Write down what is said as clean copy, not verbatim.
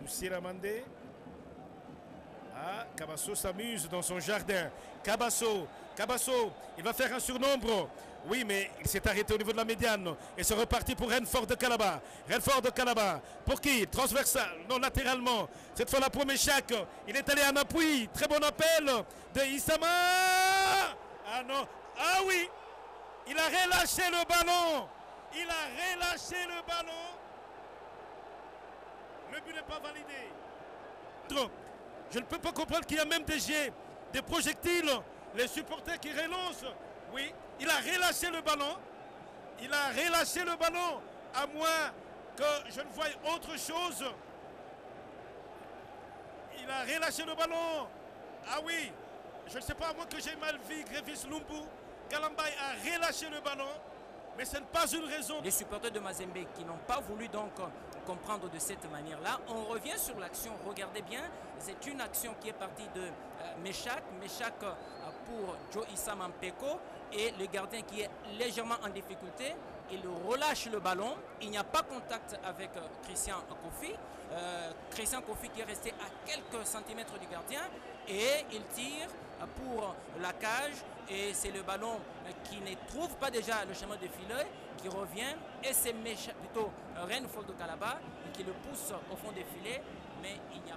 Siramandé. Ah, Cabasso s'amuse dans son jardin. Cabasso, il va faire un surnombre. Oui, mais il s'est arrêté au niveau de la médiane. Et c'est reparti pour Renfort de Calabar. Renfort de Calabar. Pour qui? Transversal, non latéralement. Cette fois-là pour Méchac. Il est allé en appui. Très bon appel de Issama. Ah non. Ah oui. Il a relâché le ballon. Il a relâché le ballon. Le but n'est pas validé. Je ne peux pas comprendre qu'il y a même des jets, des projectiles, les supporters qui relancent. Oui, il a relâché le ballon. Il a relâché le ballon, à moins que je ne voie autre chose. Il a relâché le ballon. Ah oui, je ne sais pas, à moins que j'ai mal vu Grévis Lumbu. Kalambay a relâché le ballon. Mais ce n'est pas une raison. Les supporters de Mazembe qui n'ont pas voulu donc comprendre de cette manière-là. On revient sur l'action. Regardez bien, c'est une action qui est partie de Méchac. Méchac pour Joe Issam Mpeko et le gardien qui est légèrement en difficulté. Il relâche le ballon. Il n'y a pas contact avec Christian Kofi. Christian Kofi qui est resté à quelques centimètres du gardien et il tire pour la cage et c'est le ballon qui ne trouve pas déjà le chemin de filet qui revient et c'est plutôt Renfort de Calabar qui le pousse au fond des filets mais il n'y a